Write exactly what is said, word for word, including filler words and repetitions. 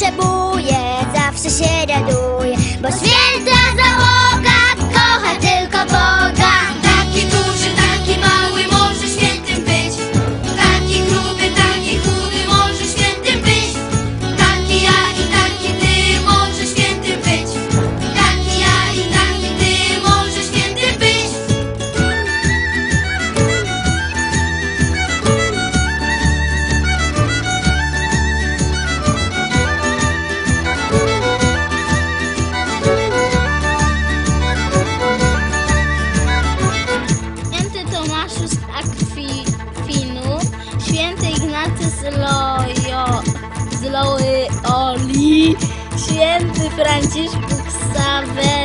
potrzebuje, zawsze się raduje, bo święta załoga kocha tylko Boga. Taki duży, taki mały może świętym być. Taki gruby, taki chudy może świętym być. Taki ja i taki ty może świętym być. Taki ja i taki ty może świętym być. Święty Tomaszu z Akwinu, święty Ignacy z, Lojo, z Loyoli, święty Franciszek Ksawery.